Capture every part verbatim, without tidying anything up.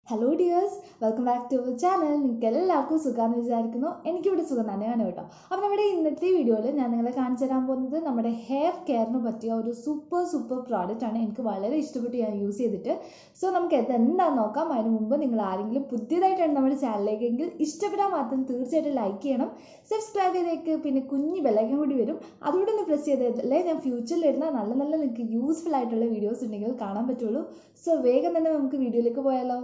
Hello dears, welcome back to our channel. നിങ്ങൾക്ക് എല്ലാവർക്കും സുഖമാണെന്ന് വിചാരിക്കുന്നു. എനിക്കിവിടെ സുഖം തന്നെയാണ് കേട്ടോ. അപ്പോൾ നമ്മുടെ ഇന്നത്തെ വീഡിയോയിൽ ഞാൻ നിങ്ങളെ കാണിച്ചു തരാൻ പോകുന്നത് നമ്മുടെ ഹെയർ കെയറിന് പറ്റിയ ഒരു സൂപ്പർ സൂപ്പർ പ്രോഡക്റ്റ് ആണ്. എനിക്ക് വളരെ ഇഷ്ടപ്പെട്ട് ഞാൻ യൂസ് ചെയ്തിട്ട്. സോ നമുക്ക് ഇത് എന്താണെന്ന് നോക്കാം. അതിന് മുമ്പ് നിങ്ങൾ ആരെങ്കിലും പുതിയതായിട്ടാണ് നമ്മുടെ ചാനലിലേക്കെങ്കിൽ ഇഷ്ടപ്പെടാൻ മാത്രം തീർച്ചയായിട്ടും ലൈക്ക് ചെയ്യണം, സബ്സ്ക്രൈബ് ചെയ്തേക്ക്, പിന്നെ കുഞ്ഞ് ബെല്ലൈക്കൻ കൂടി വരും, അതുകൊണ്ട് ഒന്ന് പ്രസ് ചെയ്തല്ലേ ഞാൻ ഫ്യൂച്ചറിൽ വരുന്ന നല്ല നല്ല നിങ്ങൾക്ക് യൂസ്ഫുൾ ആയിട്ടുള്ള വീഡിയോസ് ഉണ്ടെങ്കിൽ കാണാൻ പറ്റുള്ളൂ. സോ വേഗം തന്നെ നമുക്ക് വീഡിയോയിലേക്ക് പോയാലോ.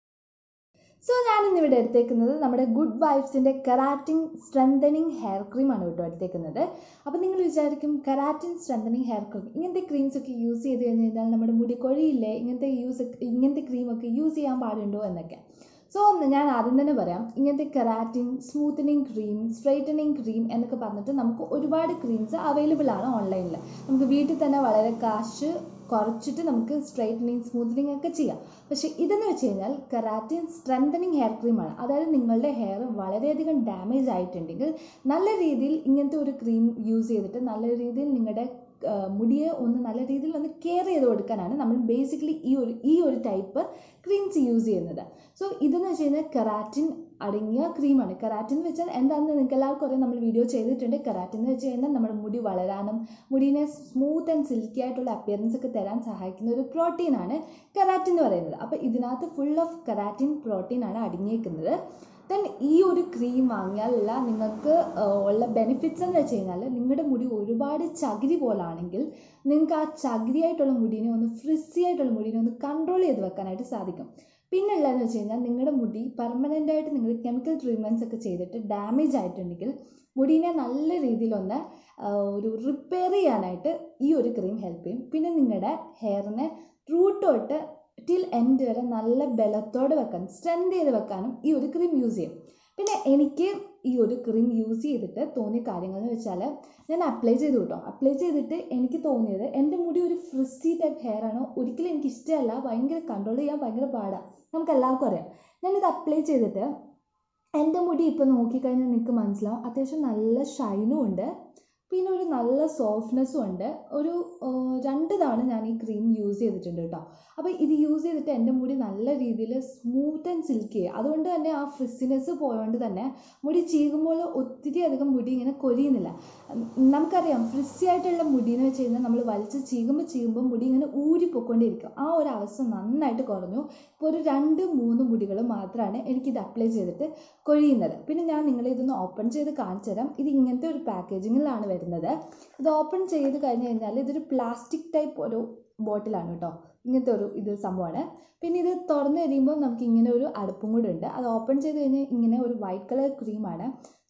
സോ ഞാനിന്നിവിടെ എടുത്തേക്കുന്നത് നമ്മുടെ ഗുഡ് വൈബ്സിൻ്റെ കെരാറ്റിൻ സ്ട്രെങ്തനിങ് ഹെയർ ക്രീമാണ് കേട്ടോ എടുത്തേക്കുന്നത്. അപ്പോൾ നിങ്ങൾ വിചാരിക്കും കെരാറ്റിൻ സ്ട്രെങ്തനിങ് ഹെയർ ക്രീം, ഇങ്ങനത്തെ ക്രീംസ് ഒക്കെ യൂസ് ചെയ്ത് കഴിഞ്ഞ് കഴിഞ്ഞാൽ നമ്മുടെ മുടി കൊഴിയില്ലേ, ഇങ്ങനത്തെ യൂസ് ഇങ്ങനത്തെ ക്രീമൊക്കെ യൂസ് ചെയ്യാൻ പാടുണ്ടോ എന്നൊക്കെ. സോ ഞാൻ ആദ്യം തന്നെ പറയാം, ഇങ്ങനത്തെ keratin smoothening cream, straightening cream എന്നൊക്കെ പറഞ്ഞിട്ട് നമുക്ക് ഒരുപാട് ക്രീംസ് അവൈലബിൾ ആണ് ഓൺലൈനിൽ. നമുക്ക് വീട്ടിൽ തന്നെ വളരെ കാശ് കുറച്ചിട്ട് നമുക്ക് സ്ട്രൈറ്റനിങ് സ്മൂത്തനിങ് ഒക്കെ ചെയ്യാം. പക്ഷേ ഇതെന്ന് വെച്ച് കഴിഞ്ഞാൽ കെരാറ്റിൻ സ്ട്രെങ്തനിങ് ഹെയർ ക്രീമാണ്. അതായത് നിങ്ങളുടെ ഹെയർ വളരെയധികം ഡാമേജ് ആയിട്ടുണ്ടെങ്കിൽ നല്ല രീതിയിൽ ഇങ്ങനത്തെ ഒരു ക്രീം യൂസ് ചെയ്തിട്ട് നല്ല രീതിയിൽ നിങ്ങളുടെ മുടിയെ ഒന്ന് നല്ല രീതിയിൽ ഒന്ന് കെയർ ചെയ്ത് കൊടുക്കാനാണ് നമ്മൾ ബേസിക്കലി ഈ ഒരു ഈ ഒരു ടൈപ്പ് ക്രീംസ് യൂസ് ചെയ്യുന്നത്. സോ ഇതെന്ന് വെച്ച് കഴിഞ്ഞാൽ കെരാറ്റിൻ അടങ്ങിയ ക്രീമാണ്. കെരാറ്റിൻ എന്ന് വെച്ചാൽ എന്താണെന്ന് നിങ്ങൾക്ക് എല്ലാവർക്കും അറിയാം, നമ്മൾ വീഡിയോ ചെയ്തിട്ടുണ്ട്. കെരാറ്റിൻ എന്ന് വെച്ച് കഴിഞ്ഞാൽ നമ്മുടെ മുടി വളരാനും മുടിനെ സ്മൂത്ത് ആൻഡ് സിൽക്കി ആയിട്ടുള്ള അപ്പിയറൻസ് ഒക്കെ തരാൻ സഹായിക്കുന്ന ഒരു പ്രോട്ടീനാണ് കെരാറ്റിൻ എന്ന് പറയുന്നത്. അപ്പോൾ ഇതിനകത്ത് ഫുൾ ഓഫ് കെരാറ്റിൻ പ്രോട്ടീനാണ് അടങ്ങിയിരിക്കുന്നത്. ദെൻ ഈ ഒരു ക്രീം വാങ്ങിയാലുള്ള നിങ്ങൾക്ക് ഉള്ള ബെനിഫിറ്റ്സ് എന്ന് വെച്ച് കഴിഞ്ഞാൽ നിങ്ങളുടെ മുടി ഒരുപാട് ചകിരി പോലാണെങ്കിൽ നിങ്ങൾക്ക് ആ ചകിരിയായിട്ടുള്ള മുടിനെ ഒന്ന് ഫ്രിസി ആയിട്ടുള്ള മുടിനെ ഒന്ന് കൺട്രോൾ ചെയ്ത് വെക്കാനായിട്ട് സാധിക്കും. പിന്നെ ഉള്ളതെന്ന് വെച്ച് കഴിഞ്ഞാൽ നിങ്ങളുടെ മുടി പെർമനൻ്റ് ആയിട്ട് നിങ്ങൾ കെമിക്കൽ ട്രീറ്റ്മെൻറ്റ്സ് ഒക്കെ ചെയ്തിട്ട് ഡാമേജ് ആയിട്ടുണ്ടെങ്കിൽ മുടീനെ നല്ല രീതിയിലൊന്ന് ഒരു റിപ്പയർ ചെയ്യാനായിട്ട് ഈ ഒരു ക്രീം ഹെൽപ്പ് ചെയ്യും. പിന്നെ നിങ്ങളുടെ ഹെയറിനെ റൂട്ട് തൊട്ട് ടിൽ എൻഡ് വരെ നല്ല ബലത്തോടെ വെക്കാൻ, സ്ട്രെങ്ത് ചെയ്ത് വെക്കാനും ഈ ഒരു ക്രീം യൂസ് ചെയ്യും. പിന്നെ എനിക്ക് ഈ ഒരു ക്രീം യൂസ് ചെയ്തിട്ട് തോന്നിയ കാര്യങ്ങൾ എന്ന് വെച്ചാൽ ഞാൻ അപ്ലൈ ചെയ്തു കേട്ടോ. അപ്ലൈ ചെയ്തിട്ട് എനിക്ക് തോന്നിയത് എൻ്റെ മുടി ഒരു ഫ്രിസി ടൈപ്പ് ഹെയർ ആണ്, ഒരിക്കലും എനിക്ക് ഇഷ്ടമല്ല, ഭയങ്കര കൺട്രോൾ ചെയ്യാൻ ഭയങ്കര പാടാണ്, നമുക്ക് എല്ലാവർക്കും അറിയാം. ഞാനിത് അപ്ലൈ ചെയ്തിട്ട് എൻ്റെ മുടി ഇപ്പോൾ നോക്കിക്കഴിഞ്ഞാൽ നിങ്ങൾക്ക് മനസ്സിലാവും അത്യാവശ്യം നല്ല ഷൈനും ഉണ്ട്, പിന്നെ ഒരു നല്ല സോഫ്റ്റ്നെസ്സും ഉണ്ട്. ഒരു രണ്ട് തവണ ഞാൻ ഈ ക്രീം യൂസ് ചെയ്തിട്ടുണ്ട് കേട്ടോ. അപ്പോൾ ഇത് യൂസ് ചെയ്തിട്ട് എൻ്റെ മുടി നല്ല രീതിയിൽ സ്മൂത്ത് ആൻഡ് സിൽക്കി ആയി. അതുകൊണ്ട് തന്നെ ആ ഫ്രിസിനെസ് പോയതുകൊണ്ട് തന്നെ മുടി ചീകുമ്പോൾ ഒത്തിരി അധികം മുടി ഇങ്ങനെ കൊരിയുന്നില്ല. നമുക്കറിയാം ഫ്രിസി ആയിട്ടുള്ള മുടി എന്ന് വെച്ച് കഴിഞ്ഞാൽ നമ്മൾ വലിച്ച് ചീകുമ്പോൾ ചീകുമ്പോൾ മുടി ഇങ്ങനെ ഊരിപ്പൊക്കൊണ്ടിരിക്കും. ആ ഒരു അവസ്ഥ നന്നായിട്ട് കുറഞ്ഞു. ഇപ്പോൾ ഒരു രണ്ട് മൂന്ന് മുടികൾ മാത്രമാണ് എനിക്കിത് അപ്ലൈ ചെയ്തിട്ട് കൊഴിയുന്നത്. പിന്നെ ഞാൻ നിങ്ങളെ ഇതൊന്ന് ഓപ്പൺ ചെയ്ത് കാണിച്ചു തരാം. ഇത് ഇങ്ങനത്തെ ഒരു പാക്കേജിങ്ങിലാണ് വരുന്നത്. ഇത് ഓപ്പൺ ചെയ്ത് കഴിഞ്ഞ് കഴിഞ്ഞാൽ ഇതൊരു പ്ലാസ്റ്റിക് ടൈപ്പ് ഒരു ബോട്ടിലാണ് കേട്ടോ. ഇങ്ങനത്തെ ഒരു ഇത് സംഭവമാണ്. പിന്നെ ഇത് തുറന്ന് കഴിയുമ്പോൾ നമുക്ക് ഇങ്ങനെ ഒരു അടുപ്പും കൂടെ ഉണ്ട്. അത് ഓപ്പൺ ചെയ്ത് കഴിഞ്ഞാൽ ഇങ്ങനെ ഒരു വൈറ്റ് കളർ ക്രീമാണ്.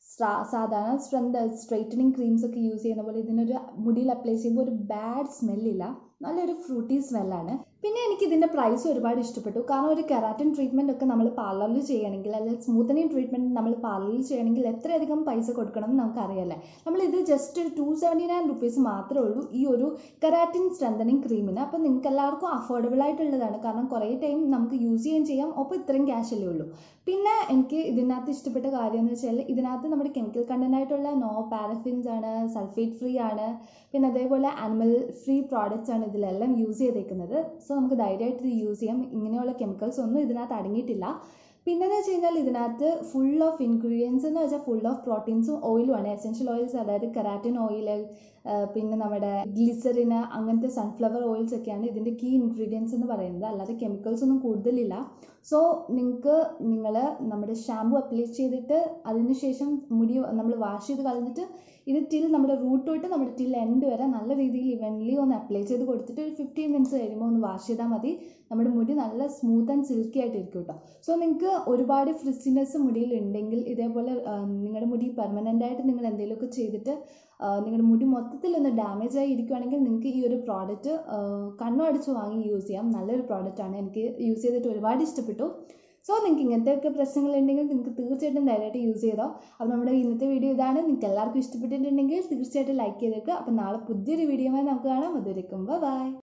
സാധാരണ സ്ട്രെങ്ത് സ്ട്രൈറ്റനിങ് ക്രീംസ് ഒക്കെ യൂസ് ചെയ്യുന്ന പോലെ ഇതിനൊരു മുടിയിൽ അപ്ലൈ ചെയ്യുമ്പോൾ ഒരു ബാഡ് സ്മെല്ലില്ല, നല്ലൊരു ഫ്രൂട്ടി സ്മെല്ലാണ്. പിന്നെ എനിക്ക് ഇതിൻ്റെ പ്രൈസ് ഒരുപാട് ഇഷ്ടപ്പെട്ടു. കാരണം ഒരു കെരാറ്റിൻ ട്രീറ്റ്മെൻറ്റ് ഒക്കെ നമ്മൾ പാർലറിൽ ചെയ്യണമെങ്കിൽ അല്ലെങ്കിൽ സ്മൂത്തനിങ് ട്രീറ്റ്മെൻറ്റ് നമ്മൾ പാർലറിൽ ചെയ്യണമെങ്കിൽ എത്രയധികം പൈസ കൊടുക്കണം എന്ന് നമുക്കറിയാമല്ലേ. നമ്മളിത് ജസ്റ്റ് ഒരു ടു സെവൻറ്റി നയൻ റുപ്പീസ് മാത്രമേ ഉള്ളൂ ഈ ഒരു കെരാറ്റിൻ സ്ട്രെങ്തനിങ് ക്രീമിന്. അപ്പോൾ നിങ്ങൾക്ക് എല്ലാവർക്കും അഫോർഡബിൾ ആയിട്ടുള്ളതാണ്. കാരണം കുറേ ടൈം നമുക്ക് യൂസ് ചെയ്യുകയും ചെയ്യാം, ഒപ്പം ഇത്രയും ക്യാഷല്ലേ ഉള്ളൂ. പിന്നെ എനിക്ക് ഇതിനകത്ത് ഇഷ്ടപ്പെട്ട കാര്യം എന്ന് വെച്ചാൽ ഇതിനകത്ത് നമ്മുടെ കെമിക്കൽ കണ്ടൻ്റ് ആയിട്ടുള്ള നോ പാരഫിൻസ് ആണ്, സൾഫേറ്റ് ഫ്രീ ആണ്, പിന്നെ അതേപോലെ ആനിമൽ ഫ്രീ പ്രോഡക്റ്റ്സ് ആണ് ഇതിലെല്ലാം യൂസ് ചെയ്തേക്കുന്നത്. സോ നമുക്ക് ധൈര്യമായിട്ട് ഇത് യൂസ് ചെയ്യാം. ഇങ്ങനെയുള്ള കെമിക്കൽസ് ഒന്നും ഇതിനകത്ത് അടങ്ങിയിട്ടില്ല. പിന്നെന്ന് വെച്ച് കഴിഞ്ഞാൽ ഇതിനകത്ത് ഫുൾ ഓഫ് ഇൻഗ്രീഡിയൻസ് എന്ന് വെച്ചാൽ ഫുൾ ഓഫ് പ്രോട്ടീൻസും ഓയിലും ആണ്. എസെൻഷ്യൽ ഓയിൽസ്, അതായത് കെരാറ്റിൻ ഓയിൽ, പിന്നെ നമ്മുടെ ഗ്ലിസറിന്, അങ്ങനത്തെ സൺഫ്ലവർ ഓയിൽസ് ഒക്കെയാണ് ഇതിൻ്റെ കീ ഇൻഗ്രീഡിയൻസ് എന്ന് പറയുന്നത്. അല്ലാതെ കെമിക്കൽസ് ഒന്നും കൂടുതലില്ല. സോ നിങ്ങൾക്ക് നിങ്ങൾ നമ്മുടെ ഷാമ്പു അപ്ലൈ ചെയ്തിട്ട് അതിന് ശേഷം മുടി നമ്മൾ വാഷ് ചെയ്ത് കളഞ്ഞിട്ട് ഇത് ടിൽ നമ്മുടെ റൂട്ട് തൊട്ട് നമ്മുടെ ടിൽ എൻഡ് വരെ നല്ല രീതിയിൽ ഇവൻലി ഒന്ന് അപ്ലൈ ചെയ്ത് കൊടുത്തിട്ട് ഒരു ഫിഫ്റ്റീൻ മിനിറ്റ്സ് കഴിയുമ്പോൾ ഒന്ന് വാഷ് ചെയ്താൽ മതി. നമ്മുടെ മുടി നല്ല സ്മൂത്ത് ആൻഡ് സിൽക്കി ആയിട്ടിരിക്കും കേട്ടോ. സോ നിങ്ങൾക്ക് ഒരുപാട് ഫ്രിസിനെസ് മുടിയിൽ ഉണ്ടെങ്കിൽ, ഇതേപോലെ നിങ്ങളുടെ മുടി പെർമനൻ്റ് ആയിട്ട് നിങ്ങൾ എന്തെങ്കിലുമൊക്കെ ചെയ്തിട്ട് നിങ്ങളുടെ മുടി മൊത്തത്തിൽ ഒന്ന് ഡാമേജ് ആയി ഇരിക്കുകയാണെങ്കിൽ നിങ്ങൾക്ക് ഈ ഒരു പ്രോഡക്റ്റ് കണ്ണു അടിച്ച് വാങ്ങി യൂസ് ചെയ്യാം. നല്ലൊരു പ്രോഡക്റ്റാണ്, എനിക്ക് യൂസ് ചെയ്തിട്ട് ഒരുപാട് ഇഷ്ടപ്പെട്ടു. സോ നിങ്ങൾക്ക് ഇങ്ങനത്തെയൊക്കെ പ്രശ്നങ്ങളുണ്ടെങ്കിൽ നിങ്ങൾക്ക് തീർച്ചയായിട്ടും ധൈര്യമായിട്ട് യൂസ് ചെയ്തോ. അപ്പോൾ നമ്മുടെ ഇന്നത്തെ വീഡിയോ ഇതാണ്. നിങ്ങൾക്ക് എല്ലാവർക്കും ഇഷ്ടപ്പെട്ടിട്ടുണ്ടെങ്കിൽ തീർച്ചയായിട്ടും ലൈക്ക് ചെയ്തേക്കുക. അപ്പോൾ നാളെ പുതിയൊരു വീഡിയോയുമായി നമുക്ക് കാണാം. അതുവരെക്കും ബൈ.